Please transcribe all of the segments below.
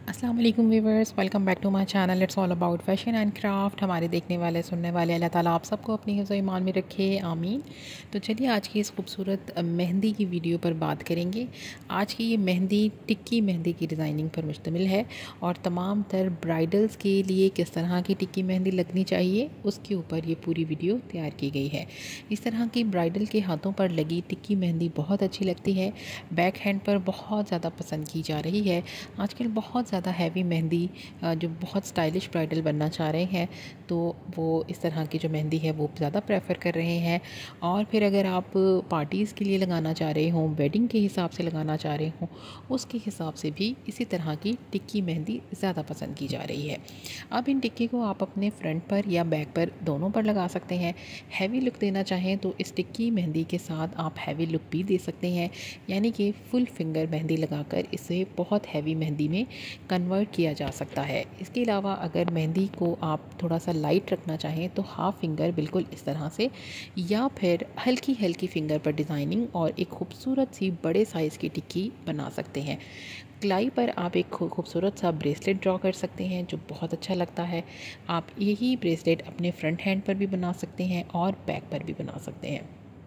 अस्सलाम वालेकुम viewers, welcome back to my channel. It's all about fashion and craft. हमारे देखने वाले सुनने वाले अल्लाह ताला आप सबको अपनी हिफ्ज़ ईमान में रखे, आमीन। तो चलिए आज की इस खूबसूरत मेहंदी की वीडियो पर बात करेंगे। आज की ये मेहंदी टिक्की मेहंदी की डिज़ाइनिंग पर मुश्तमिल है और तमाम तर ब्राइडल्स के लिए किस तरह की टिक्की मेहंदी लगनी चाहिए उसके ऊपर ये पूरी वीडियो तैयार की गई है। इस तरह की ब्राइडल के हाथों पर लगी टिक्की मेहंदी बहुत अच्छी लगती है, बैक हैंड पर बहुत ज़्यादा पसंद की जा रही है। आजकल बहुत ज़्यादा हैवी मेहंदी जो बहुत स्टाइलिश ब्राइडल बनना चाह रहे हैं तो वो इस तरह की जो मेहंदी है वो ज़्यादा प्रेफर कर रहे हैं। और फिर अगर आप पार्टीज़ के लिए लगाना चाह रहे हों, वेडिंग के हिसाब से लगाना चाह रहे हों, उसके हिसाब से भी इसी तरह की टिक्की मेहंदी ज़्यादा पसंद की जा रही है। अब इन टिक्की को आप अपने फ्रंट पर या बैक पर दोनों पर लगा सकते हैं। हैवी लुक देना चाहें तो इस टिक्की मेहंदी के साथ आप हैवी लुक भी दे सकते हैं, यानी कि फुल फिंगर मेहंदी लगाकर इसे बहुत हैवी मेहंदी में कन्वर्ट किया जा सकता है। इसके अलावा अगर मेहंदी को आप थोड़ा सा लाइट रखना चाहें तो हाफ फिंगर बिल्कुल इस तरह से, या फिर हल्की हल्की फिंगर पर डिज़ाइनिंग और एक खूबसूरत सी बड़े साइज़ की टिक्की बना सकते हैं। कलाई पर आप एक खूबसूरत सा ब्रेसलेट ड्रॉ कर सकते हैं जो बहुत अच्छा लगता है। आप यही ब्रेसलेट अपने फ्रंट हैंड पर भी बना सकते हैं और बैक पर भी बना सकते हैं।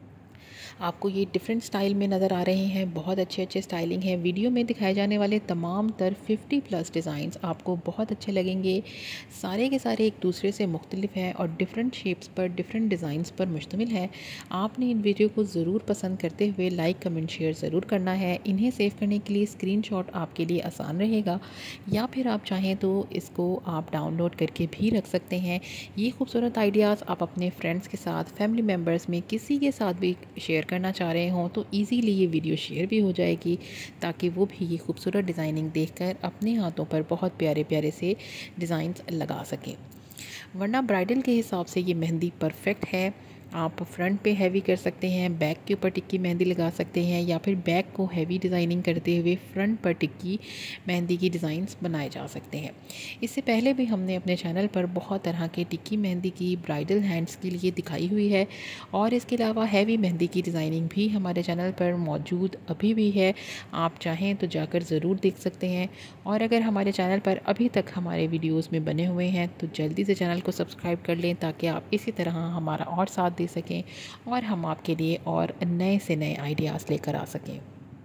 आपको ये डिफरेंट स्टाइल में नज़र आ रहे हैं, बहुत अच्छे अच्छे स्टाइलिंग है। वीडियो में दिखाए जाने वाले तमाम तर 50+ डिज़ाइंस आपको बहुत अच्छे लगेंगे। सारे के सारे एक दूसरे से मुख्तलिफ हैं और डिफरेंट शेप्स पर, डिफरेंट डिज़ाइंस पर मुश्तमिल है। आपने इन वीडियो को ज़रूर पसंद करते हुए लाइक कमेंट शेयर ज़रूर करना है। इन्हें सेव करने के लिए स्क्रीनशॉट आपके लिए आसान रहेगा, या फिर आप चाहें तो इसको आप डाउनलोड करके भी रख सकते हैं। ये खूबसूरत आइडियाज़ आप अपने फ्रेंड्स के साथ, फैमिली मेम्बर्स में किसी के साथ भी शेयर करना चाह रहे हों तो इजीली ये वीडियो शेयर भी हो जाएगी, ताकि वो भी ये खूबसूरत डिज़ाइनिंग देखकर अपने हाथों पर बहुत प्यारे प्यारे से डिज़ाइंस लगा सकें। वरना ब्राइडल के हिसाब से ये मेहंदी परफेक्ट है। आप फ्रंट पे हैवी कर सकते हैं, बैक के ऊपर टिक्की मेहंदी लगा सकते हैं, या फिर बैक को हैवी डिज़ाइनिंग करते हुए फ्रंट पर टिक्की मेहंदी की डिज़ाइंस बनाए जा सकते हैं। इससे पहले भी हमने अपने चैनल पर बहुत तरह के टिक्की मेहंदी की ब्राइडल हैंड्स के लिए दिखाई हुई है, और इसके अलावा हैवी मेहंदी की डिज़ाइनिंग भी हमारे चैनल पर मौजूद अभी भी है। आप चाहें तो जाकर ज़रूर देख सकते हैं। और अगर हमारे चैनल पर अभी तक हमारे वीडियोज़ में बने हुए हैं तो जल्दी से चैनल को सब्सक्राइब कर लें, ताकि आप इसी तरह हमारा और साथ दे सकें और हम आपके लिए और नए से नए आइडियाज़ लेकर आ सकें।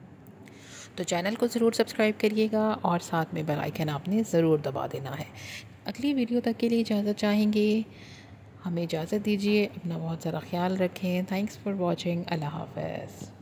तो चैनल को ज़रूर सब्सक्राइब करिएगा और साथ में बेल आइकन आपने ज़रूर दबा देना है। अगली वीडियो तक के लिए इजाज़त चाहेंगे। हमें इजाज़त दीजिए। अपना बहुत ज़रा ख्याल रखें। Thanks for watching. अल्लाह हाफ़िज़।